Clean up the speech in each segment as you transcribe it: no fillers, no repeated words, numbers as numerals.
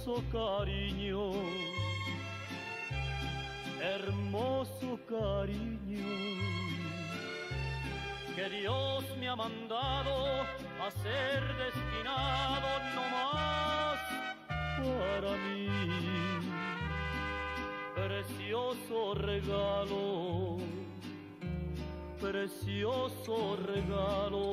hermoso cariño, hermoso cariño, que Dios me ha mandado a ser destinado no más para mí. Precioso regalo, precioso regalo,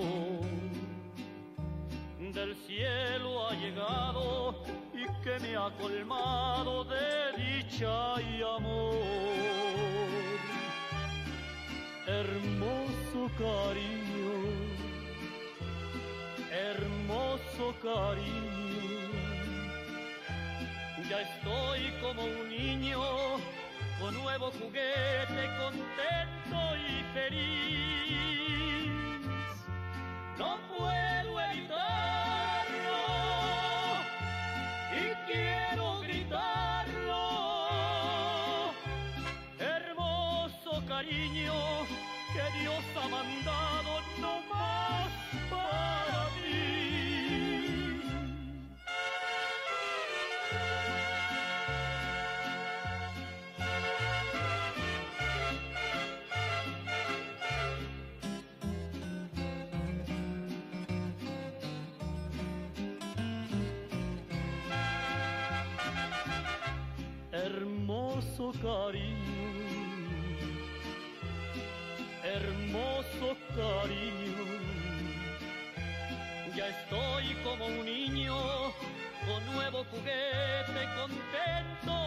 del cielo ha llegado y que me ha colmado de dicha y amor. Hermoso cariño, hermoso cariño, ya estoy como un niño con nuevo juguete, contento y feliz. No puedo evitarlo y quiero gritarlo. Hermoso cariño que Dios ha mandado no más para mí. Hermoso cariño, hermoso cariño, ya estoy como un niño con nuevo juguete, contento